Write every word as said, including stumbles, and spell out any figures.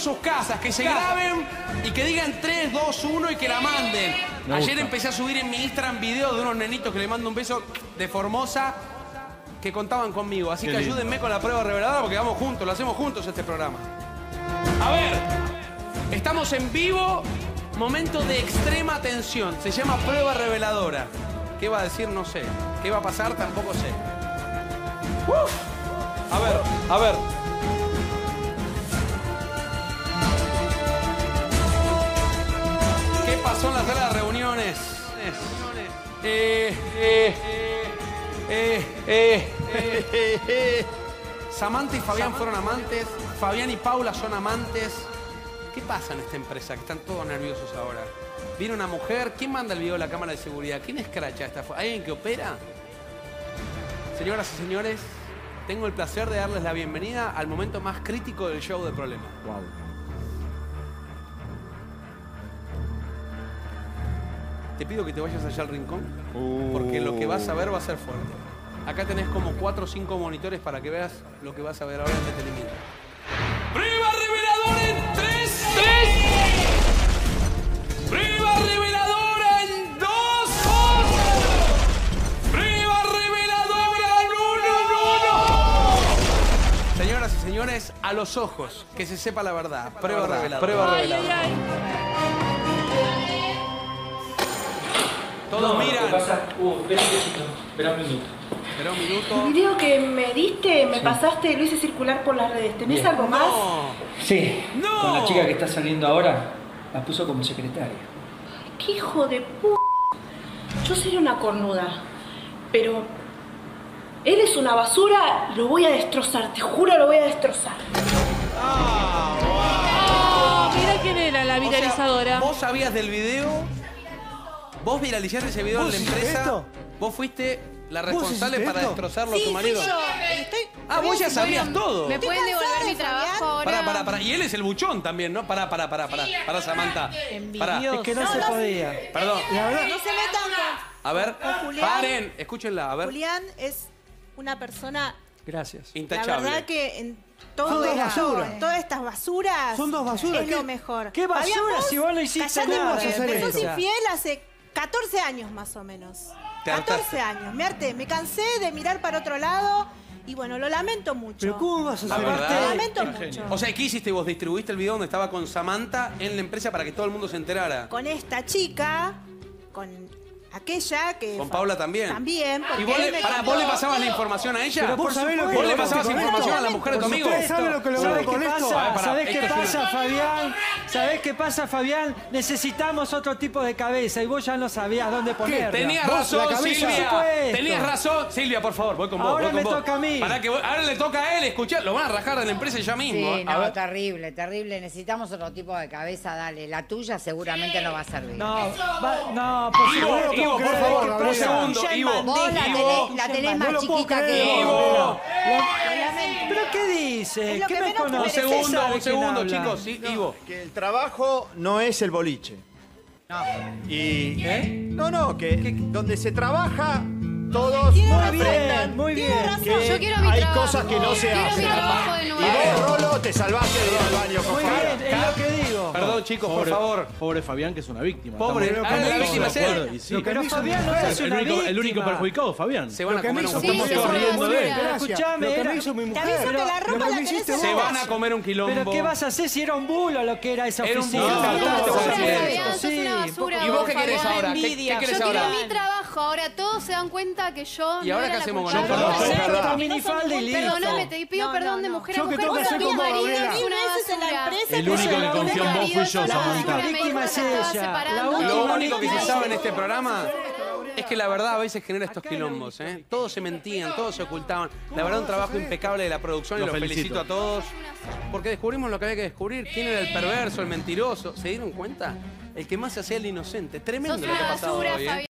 sus casas, que se graben y que digan tres, dos, uno y que la manden. Me Ayer gusta. empecé a subir en mi Instagram videos de unos nenitos que le mando un beso de Formosa que contaban conmigo. Así Qué que lindo. ayúdenme con la prueba reveladora porque vamos juntos, lo hacemos juntos este programa. A ver, estamos en vivo, momento de extrema tensión. Se llama prueba reveladora. ¿Qué va a decir? No sé. ¿Qué va a pasar? Tampoco sé. Uf. A ver, a ver. ¿Qué pasó en la sala de reuniones? Eh, eh, eh, eh, eh. Samantha y Fabián fueron amantes. Fabián y Paula son amantes. ¿Qué pasa en esta empresa? Que están todos nerviosos ahora. Viene una mujer. ¿Quién manda el video de la cámara de seguridad? ¿Quién escracha esta? ¿Alguien que opera? Señoras y señores, tengo el placer de darles la bienvenida al momento más crítico del show de Problemas. Wow. Te pido que te vayas allá al rincón, Uh. porque lo que vas a ver va a ser fuerte. Acá tenés como cuatro o cinco monitores para que veas lo que vas a ver ahora en detenimiento. ¡Prueba reveladora en tres! ¡tres! ¡Prueba reveladora en dos! ¡Prueba reveladora en uno! Señoras y señores, a los ojos, que se sepa la verdad. Prueba reveladora. Prueba reveladora. Todos miran. ¿Qué pasa? Uh, espera un minutito. Espera un minuto. Espera un minuto. El video que me diste, me pasaste, lo hice circular por las redes. ¿Tenés Bien. algo más? No. Sí. ¡No! Con la chica que está saliendo ahora, la puso como secretaria. ¡Qué hijo de p***! Yo sería una cornuda, pero él es una basura, lo voy a destrozar, te juro lo voy a destrozar. Oh, mira quién era la O sea, viralizadora. ¿vos sabías del video? ¿Vos viralizaste ese video en ¿Vos la hiciste empresa? esto? ¿Vos fuiste la ¿Vos responsable hiciste para esto? destrozarlo a Sí, tu fui marido? yo. Estoy, Ah, vos ya sabías todo. ¿Me pueden devolver mi cansada, trabajo ahora? Pará, pará, pará. Y él es el buchón también, ¿no? Pará, pará, pará, pará. Pará, Samantha. Pará. Es que no, No, se no. podía. Perdón. La verdad, No se metan con... A ver, Con Julián. paren. Escúchenla, a ver. Julián es una persona, gracias. la Intachable. verdad que en Son todo dos esto- basuras. en todas estas basuras Son dos basuras. es ¿Qué- lo mejor. qué basura Fabián, si vos no hiciste callate, nada? porque Hacer me sos esto. infiel hace catorce años más o menos. Te hartaste. catorce años. Me harté, me cansé de mirar para otro lado y bueno, lo lamento mucho. Pero ¿cómo vas a La hacer verdad. Lo arte? lamento Qué mucho. O sea, ¿qué hiciste vos? ¿Distribuiste el video donde estaba con Samantha en la empresa para que todo el mundo se enterara? Con esta chica, con aquella que... Con Paula también. También, porque ¿Y vos él le, me pará, contó- ¿vos le pasabas la información a ella? Pero por sabés lo que ¿Vos le logro pasabas con información esto? a la mujer de tu Por amigo? supuesto. ¿Sabes lo que logré ¿Sabés con qué esto? pasa? Pará, pará, ¿Sabés esto qué es pasa, una- Fabián? ¿Sabés qué pasa, Fabián? Necesitamos otro tipo de cabeza y vos ya no sabías dónde ponerla. Tenías Vos, razón, la cabeza. Silvia. Por supuesto. Tenías razón. Silvia, por favor, voy con vos. Ahora voy con me vos. toca a mí. Pará que voy- ahora le toca a él escuchar. Lo van a rajar de la empresa ya mismo. Sí, A no, ver. terrible, terrible. Necesitamos otro tipo de cabeza, dale. La tuya seguramente no va a servir. No, va- no, por Ivo, favor. Ivo, por creer, favor, Gabriela. un segundo, Ya en Ivo. Vos la Ivo. tenés, la tenés No más lo puedo chiquita creer. que Ivo. vos. ¿Pero qué dice? Es lo ¿Qué que me menos te Un conoce? mereces. segundo, ¿Sabe un quién segundo, habla? chicos. Sí, Ivo. Que el trabajo no es el boliche. Y. ¿Eh? No, no, que donde se trabaja, todos Tiene Muy razón. bien, muy Tiene bien. razón. que Yo quiero mi hay trabajo. cosas que no se Quiero mi hacen. trabajo de Y nuevo. vos, Rolo, te salvaste de ir al baño con Muy Cara. bien, es lo que digo. Perdón, chicos, por favor. Pobre Fabián, que es una víctima. Pobre, Estamos- ah, la estamos víctima de es él. acuerdo, y sí. Pero Fabián no O sea, es el una único, el único víctima. perjudicado, Fabián. Se van a Lo que comer me un hizo Sí, quilombo. sí, estamos sí, riendo sí, de sí. él. Pero Gracias. escuchame, Lo que era- me hizo mi Te mujer. aviso que Pero la lo ropa que la me tenés hiciste en Se vos. van a comer un quilombo. ¿Pero qué vas a hacer si era un bulo lo que era esa Era un oficina? bulo, ¿Cómo ¿cómo te te vas vas a a hacer hacer? eso? Fabián, sos Sí, una basura, ¿Y vos qué por querés favor. ahora? ¿Qué, qué envidia. querés Yo ahora? quiero mi trabajo. Ahora todos se dan cuenta que yo ¿Y no ahora era qué la hacemos con culpable. esto? No, Hacé es con verdad. tu minifalda y listo. Perdóname, te pido No, perdón no, de no. mujer Yo a que mujer. tengo que Vos hacer sos como mi marido, Gabriela. es Mil una veces en la basura. empresa El que único se que la confía en única vos fui yo, la Samantha. basura La me víctima dijo es que la estaba ella. separando. La Lo última único que se víctima sabe en es este ella. programa es que la verdad a veces genera estos quilombos, ¿eh? Todos se mentían, todos se ocultaban. La verdad, un trabajo impecable de la producción y Los los felicito. felicito a todos. Porque descubrimos lo que había que descubrir. ¿Quién era el perverso, el mentiroso? ¿Se dieron cuenta? El que más se hacía el inocente. Tremendo Sos lo que ha una pasado basura, hoy, ¿eh? Fabián.